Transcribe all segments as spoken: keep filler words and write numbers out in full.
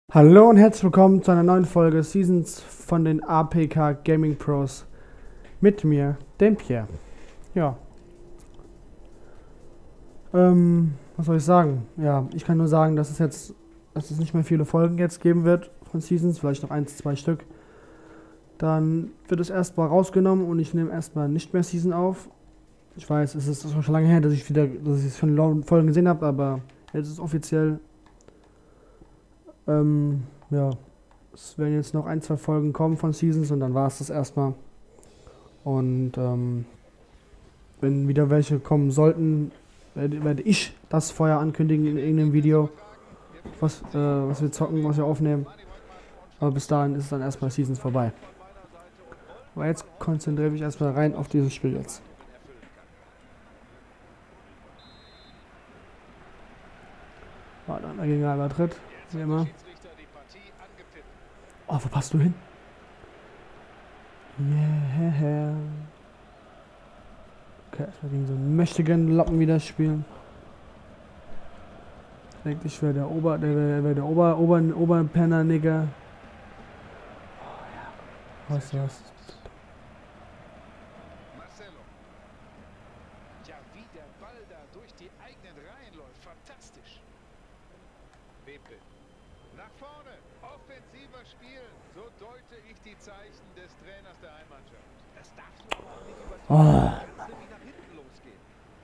Hallo und herzlich willkommen zu einer neuen Folge Seasons von den A P K Gaming Pros. Mit mir, dem Pierre. Ja. Ähm, was soll ich sagen? Ja, ich kann nur sagen, dass es jetzt, dass es nicht mehr viele Folgen jetzt geben wird von Seasons, vielleicht noch eins, zwei Stück. Dann wird es erstmal rausgenommen und ich nehme erstmal nicht mehr Season auf. Ich weiß, es ist schon lange her, dass ich wieder, dass ich schon Folgen gesehen habe, aber jetzt ist es offiziell. Ähm, ja. Es werden jetzt noch ein, zwei Folgen kommen von Seasons und dann war es das erstmal. Und ähm, wenn wieder welche kommen sollten, werde, werde ich das vorher ankündigen in irgendeinem Video, was, äh, was wir zocken, was wir aufnehmen. Aber bis dahin ist es dann erstmal Seasons vorbei. Aber jetzt konzentriere ich mich erstmal rein auf dieses Spiel jetzt. War dann gegen Real Madrid, wie immer. Oh, wo passt du hin? Yeah. Okay, erstmal gegen so einen mächtigen Lappen wieder spielen. Denkt, ich wäre der Ober, der wäre wär der Ober, Ober, Oberpenner, Nigger. Oh ja. Weißt du was? Marcelo. Ja, wie der Ball da durch die eigenen Reihen läuft. Fantastisch. Pepe. Nach vorne. Offensiver spielen. So deute ich die Zeichen des Trainers der Heimmannschaft. Das darfst du aber auch nicht übertreiben. Oh. Kannst du wie nach hinten losgehen.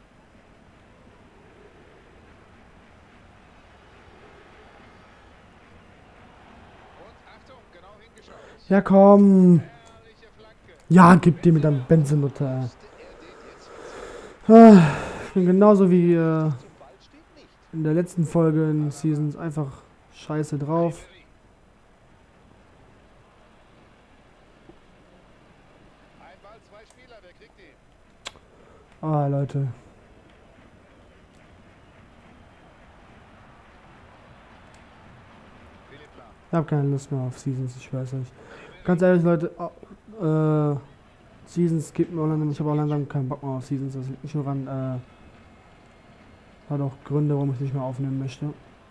Und Achtung, genau hingeschaut. Ja, komm. Herrliche Flanke. Ja, gib dir mit deinem Benzinmutter. Musste er den jetzt versuchen? Ah, ich bin genauso wie äh, Zum Ball steht nicht. in der letzten Folge in Seasons einfach scheiße drauf. Ein Ball, zwei Spieler, wer kriegt ihn? Ah, Leute. Philipp Lahm. Ich habe keine Lust mehr auf Seasons, ich weiß nicht. Ganz ehrlich, Leute, oh, äh, Seasons gibt mir auch langsam, ich habe auch langsam keinen Bock mehr auf Seasons. Das liegt nicht nur an, äh, hat auch Gründe, warum ich nicht mehr aufnehmen möchte.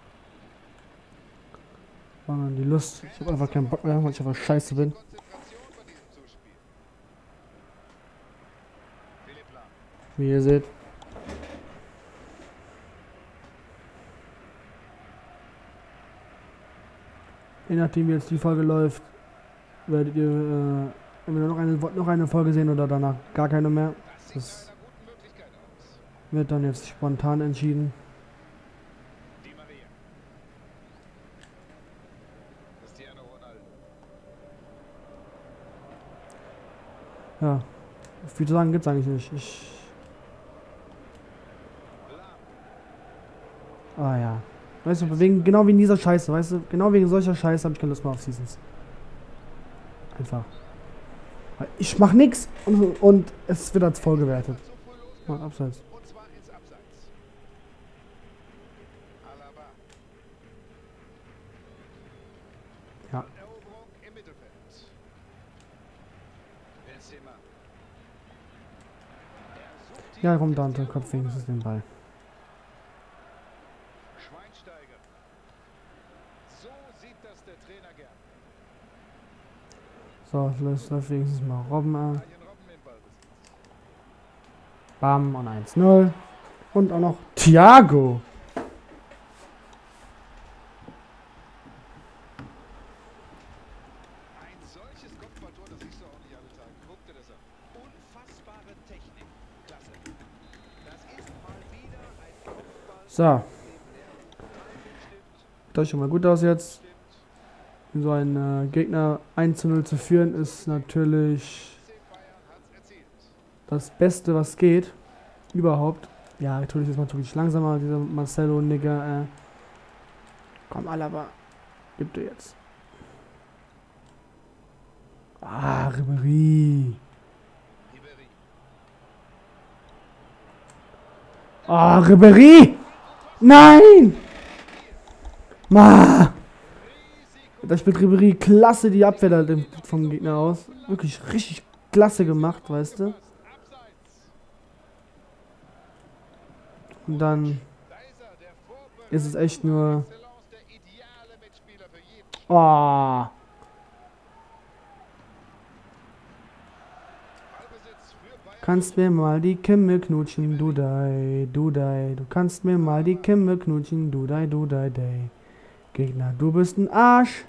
Sondern die Lust, ich habe einfach keinen Bock mehr, weil ich einfach scheiße bin. Konzentration bei diesem Zuspiel. Philipp Lahm. Wie ihr seht. Je nachdem wie jetzt die Folge läuft, werdet ihr äh, entweder noch eine, noch eine Folge sehen oder danach gar keine mehr. Das sieht Das nach einer guten Möglichkeit aus. wird dann jetzt spontan entschieden. Di Maria. Cristiano Ronaldo. Ja, viel zu sagen gibt's eigentlich nicht. Ich. Lahm. Ah ja. Weißt du, wegen, genau wegen dieser Scheiße, weißt du, genau wegen solcher Scheiße habe ich keine Lust mehr auf Seasons. Einfach. Weil ich mach nix und, und es wird als voll gewertet. So früh Mal losgegangen. abseits. Und zwar ins Abseits. Alaba. Ja. Eroberung im Mittelfeld. Benzema. Er sucht Ja, hier komm, Dante, Cristiano Kopf wenigstens den Ball. Schweinsteiger. So sieht das der Trainer gern. So, läuft, läuft wenigstens mal Robben an. Arjen Robben im Ballbesitz. Bam und eins null. Und auch noch Thiago. Ein solches Kopfballtor, das siehst du auch nicht alle Tage. Guck dir das an. Unfassbare Technik. Klasse. Das ist mal wieder ein Kopfball, So, in dem der Timing stimmt, das sieht schon mal gut aus jetzt. stimmt. So ein äh, Gegner eins zu null zu führen ist natürlich C Bayern hat's erzielt. das Beste, was geht. Überhaupt. Ja, natürlich ist man natürlich langsamer, dieser Marcelo, Nigger. Äh. Komm, Alaba. Gib dir jetzt. Ah, Ribéry. Ribéry. Ah, Ribéry! Nein! Ma! Risiko. Da spielt Ribéry klasse die Abwehr da dem- vom Gegner aus. Wirklich richtig klasse gemacht, weißt du? Abseits. Und dann Da ist er, der ist es echt nur Excellence, der ideale Mitspieler für jeden Oh. Kannst mir mal die Kimme knutschen, du dei, du dei. Du kannst mir mal die Kimme knutschen, du dei, du dei, dei. Gegner, du bist ein Arsch.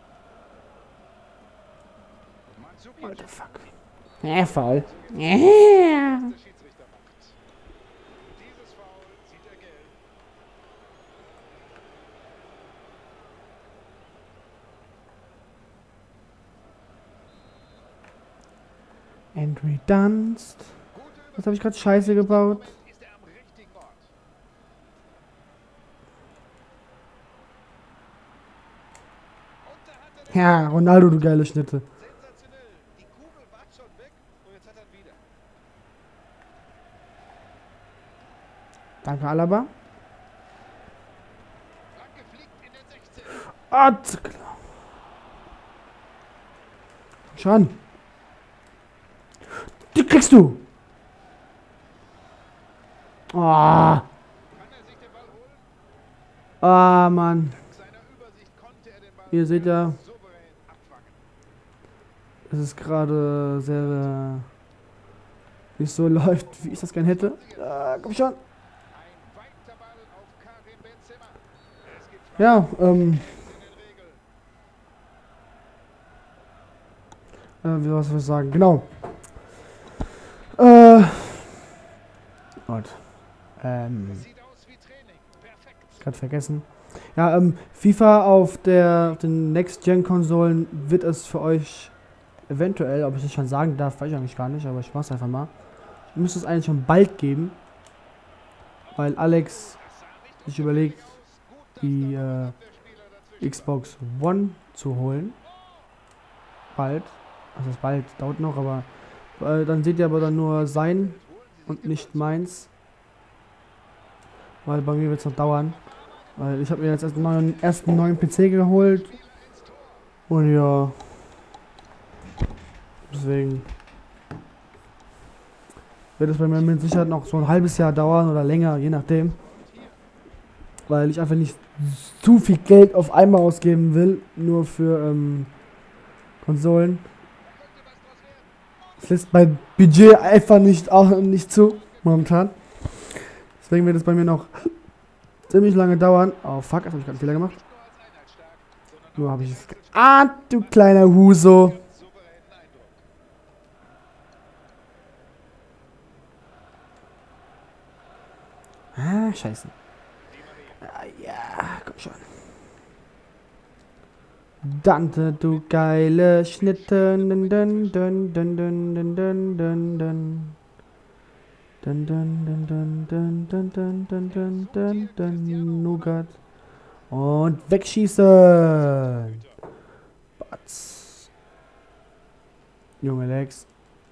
What the fuck? Ja, faul. Ja. Henry Dunst. Was habe ich gerade Scheiße gebaut? Ja, Ronaldo, du geile Schnitte. Danke, Alaba. Ah, schon. Die kriegst du. Ah. Ah, Mann. Ihr seht ja, es ist gerade sehr nicht so läuft, wie ich das gerne hätte. Ah, komm schon. Ja, ähm. Äh, wie was soll ich sagen? Genau. Äh. Gott. Ähm. Gerade vergessen. Ja, ähm, FIFA auf der auf den Next-Gen-Konsolen wird es für euch eventuell, ob ich das schon sagen darf, weiß ich eigentlich gar nicht, aber ich mach's einfach mal. Müsste es eigentlich schon bald geben, weil Alex sich überlegt, die äh, Xbox One zu holen. Bald. Also das bald dauert noch, aber äh, dann seht ihr aber dann nur sein und nicht meins. Weil bei mir wird es noch dauern. Weil ich habe mir jetzt erst mal einen ersten neuen P C geholt. Und ja. Deswegen wird es bei mir mit Sicherheit noch so ein halbes Jahr dauern oder länger, je nachdem. Weil ich einfach nicht zu viel Geld auf einmal ausgeben will. Nur für ähm, Konsolen. Das lässt mein Budget einfach nicht, auch nicht zu. Momentan. Deswegen wird es bei mir noch ziemlich lange dauern. Oh fuck, das habe ich gerade einen Fehler gemacht. Nur habe ich es. Ah, du kleiner Huso. Ah, scheiße. Ah, ja, komm schon. Dante, du geile Schnitte. Dun, dun, dun, dun, dun, dun, dun, dun, dun. Dun, dun, dun, dun, dun, dun, dun, dun, dun, dun, dun, Nougat. Und wegschießen. Batz. Junge Lex.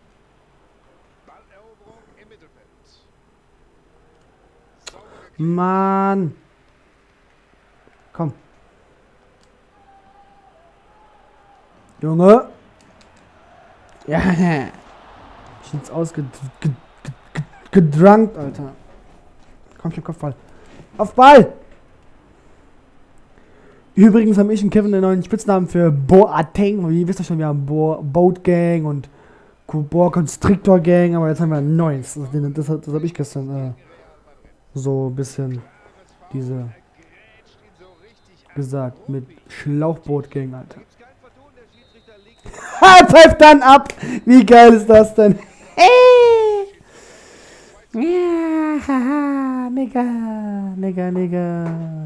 Mann. Komm. Junge. Ja. Ich bin's ausgedrückt. Gedrunkt, Alter. Komm schon, Kopfball. Auf Ball! Übrigens habe ich und Kevin einen neuen Spitznamen für Boateng. Wie ihr wisst ja schon, wir haben Bo Boat Gang und Boa Constrictor Gang, aber jetzt haben wir ein neues. Das, das, das, das habe ich gestern äh, so ein bisschen diese gesagt mit Schlauchboot Gang, Alter. Ha, pfeift dann ab! Wie geil ist das denn? Ja, haha, mega, mega, mega.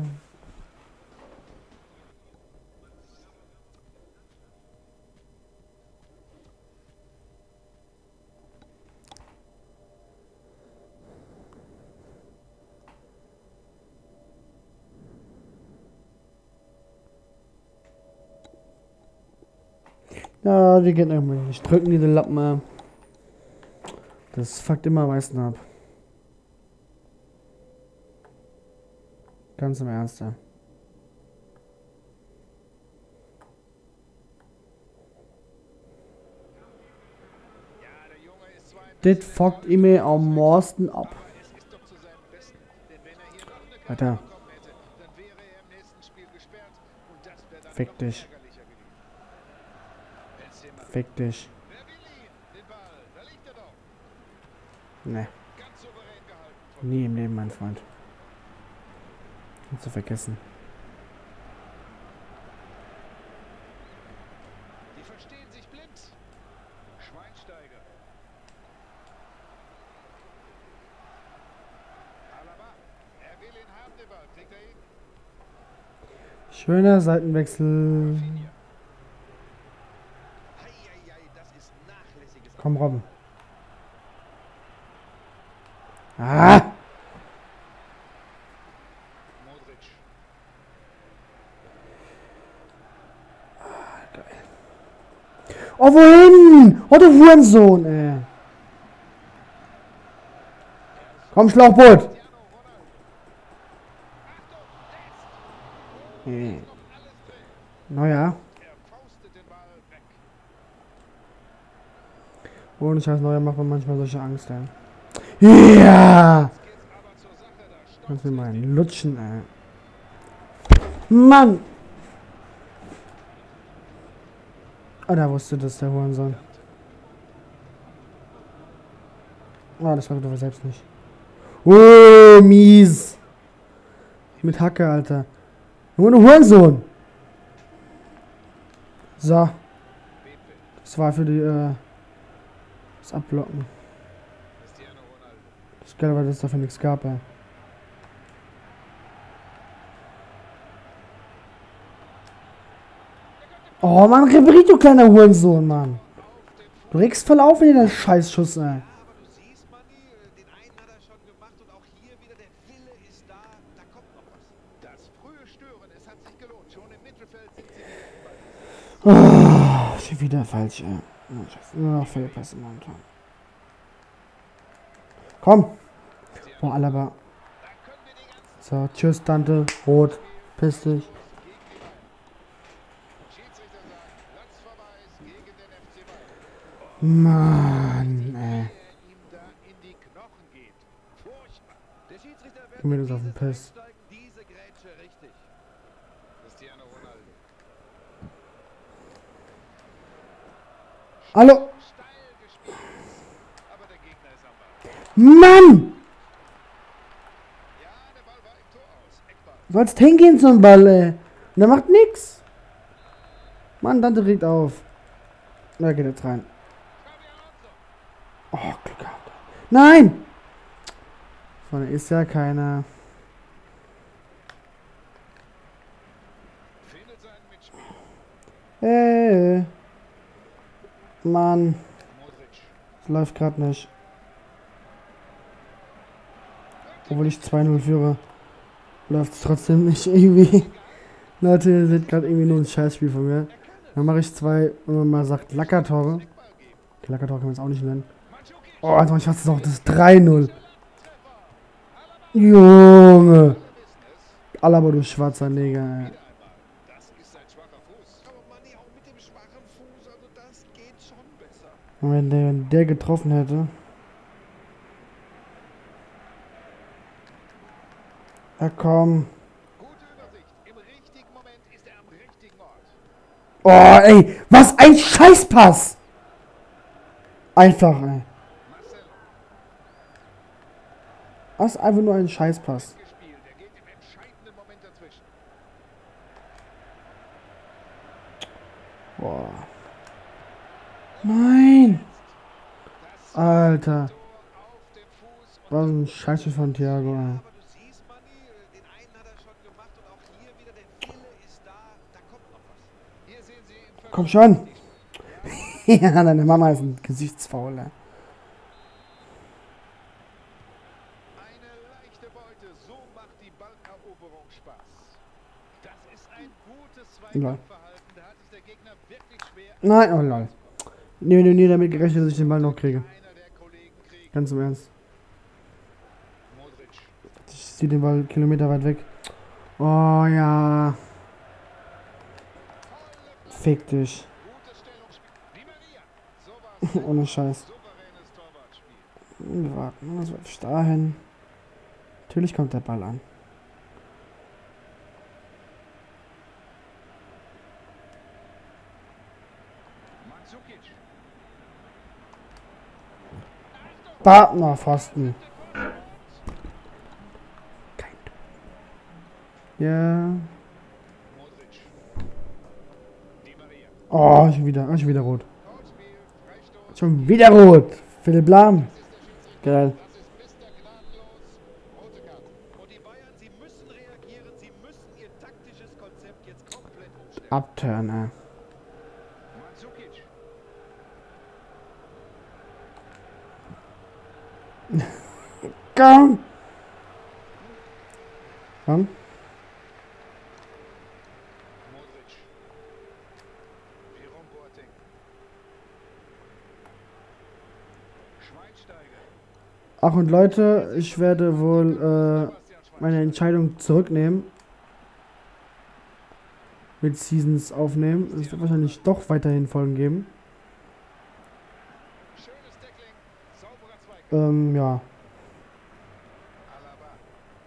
Ja, die geht irgendwie nicht. Drücken diese Lappen ab. Das fuckt immer am meisten ab. Ganz im Ernst, ja. Das fuckt immer am meisten ab. Alter. Fick dich. Fick dich. Wer will ihn? Den Ball. Da liegt er doch. Ne, Ganz souverän gehalten. Von nie im Leben, mein Freund. Nicht zu vergessen. Die verstehen sich blind. Schweinsteiger. Alaba. Er will ihn haben, den Ball. Kriegt er ihn? Schöner Seitenwechsel. Rafinha. Heieiei, das ist nachlässiges. Komm, Robben. Ah! Modric. Oh, wohin? Oh, du Hurensohn, ey. Komm, Schlauchboot. Cristiano Ronaldo. Achtung, jetzt. Hm. Noch alles drin. Naja. Er faustet den Ball weg. Ohne Scheiß, Neuer macht man manchmal solche Angst, ey. Ja! Jetzt geht's aber zur Sache. Da stoppt Kannst mir sich mal die- einen lutschen, ey. Mann! Ah, da wusste das der Hurensohn. Ah, das war doch selbst nicht. Oh, mies! Mit Hacke, Alter. Nur ein Hurensohn! So. Das war für die, äh, das Abblocken. Cristiano Ronaldo. Das ist geil, weil es dafür nichts gab, ey. Oh, Mann, Ribéry, du kleiner Hurensohn, Mann. Du regst voll auf in den Scheißschuss, ey. Aber du siehst, Manni, den einen hat er schon gemacht und auch hier wieder der Wille ist da, da kommt noch was. Das frühe Stören, es hat sich gelohnt. Schon im Mittelfeld sind sie Oh, schon wieder falsch, ey. Oh, Scheiße. Nur noch Fehlpässe momentan. Komm. Boah, Alaba. Da können wir die ganzen So, tschüss, Tante. Rot. Piss dich. Schiedsrichter sagen, Platz vorbei ist gegen den F C Bayern. Mann, ey. Er ihm da in die Knochen geht. Furchtbar. Der Schiedsrichter wird Gib mir mit das auf den dieses Piss. Einsteigen, diese Grätsche richtig. Cristiano Ronaldo. Hallo. Steil gespielt. Aber der Gegner ist am Ball. Mann! Ja, der Ball war im Tor aus. Eckball. Du sollst hingehen zum Ball, ey. Und er macht nix. Mann, Tante regt auf. Na, geht jetzt rein. Xabi Alonso. Oh, Glück gehabt. Nein! Vorne ist ja keiner. Findet seinen Mitspieler. Hey. Mann, Modric. es läuft gerade nicht. Obwohl ich zwei null führe, läuft es trotzdem nicht irgendwie. Leute, ihr seht gerade irgendwie nur ein Scheißspiel von mir. Dann mache ich zwei, wenn man mal sagt, Lackertore. Eckball geben. Okay, Lackertore kann man jetzt auch nicht nennen. Mandzukic. Oh, also ich hasse noch das drei null. Treffer. Alaba. Junge. Wir wissen es. Alaba, du schwarzer Neger. Wieder einmal. Das ist ein schwacher Fuß. Aber Manni, auch mit dem schwachen Fuß, also das geht schon besser. Und wenn der, wenn der getroffen hätte. Ja, komm. Gute Übersicht. Im richtigen Moment ist er am richtigen Ort. Oh, ey, was ein Scheißpass! Einfach, ey. Marcelo. Was einfach nur ein Scheißpass. Gespielt. Er geht im entscheidenden Moment dazwischen. Boah. Nein! Das Alter. Tor auf dem Fuß. Und Was ein Scheiße von Thiago, ey. Aber du siehst, Manni, den einen hat er schon gemacht und auch hier wieder der Wille ist da, da kommt noch was. hier sehen Sie im Komm Vergleich schon. die- Ja, deine Mama ist ein Gesichtsfaul, ey. Eine leichte Beute. So macht die Balleroberung Spaß. Das ist ein gutes Zweikampfverhalten. Da hat sich der Gegner wirklich schwer. Nein, oh lol. Nee, nee, nee, damit gerechnet, dass ich den Ball noch kriege. Einer der Kollegen kriegt. Ganz im Ernst. Modric. Ich ziehe den Ball Kilometer weit weg. Oh ja. Fick dich. Gutes Stellungsspiel. Di Maria. So war's. Ohne Scheiß. Souveränes Torwartspiel. Wir warten, was wird dahin? Natürlich kommt der Ball an. Mandzukic. Partner, Pfosten. Ja. Modric. Di Maria. Oh, schon wieder, oh, schon wieder rot. Foulspiel, Freistoß. Schon wieder rot. Philipp Lahm. Geil. Das ist Mister Gnadenlos. Rote Karte. Und die Bayern, sie müssen reagieren, sie müssen ihr taktisches Konzept jetzt komplett umstellen. Abturn, ey. Mandzukic. Komm. Komm. Modric. Jerome Boateng. Schweinsteiger. Ach und Leute, ich werde wohl äh, Sebastian meine Entscheidung zurücknehmen. Mit Seasons aufnehmen. Es wird wahrscheinlich doch weiterhin Folgen geben. Schönes Tackling. Sauberer Zweikampf. Ähm, ja. Alaba.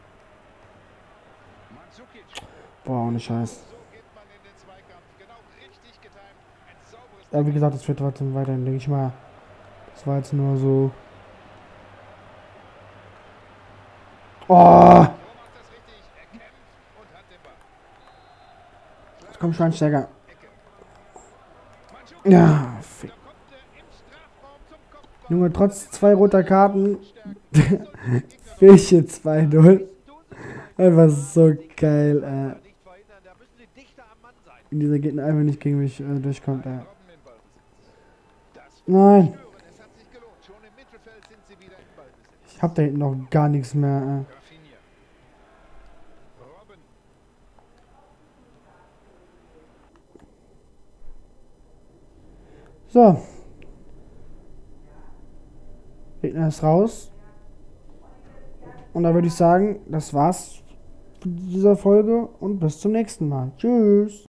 Mandzukic. Boah, ohne Scheiß. So geht man in den Zweikampf. Genau richtig getimt. Ein sauberes Ja, wie gesagt, es wird trotzdem weiterhin, denke ich mal. Das war jetzt nur so. Oh! So macht das richtig. Er kämpft und hat den Ball. Komm, Schweinsteiger. Ecke. Mandzukic. Ja, fick. Da kommt er im Strafraum zum Kopfball. Junge, trotz zwei roter Karten. Fische zwei null. Einfach so geil, äh. Nicht verhindern, da müssen sie dichter am Mann sein. Wenn dieser Gegner einfach nicht gegen mich äh, durchkommt, äh. Robben in Ballbesitz. Das Nein. stören. Es hat sich gelohnt. Schon im Mittelfeld sind sie wieder in Ballbesitz. Ich hab da hinten noch gar nichts mehr, äh. Rafinha. Robben. So. Gegner ist raus. Und da würde ich sagen, das war's für diese Folge und bis zum nächsten Mal. Tschüss.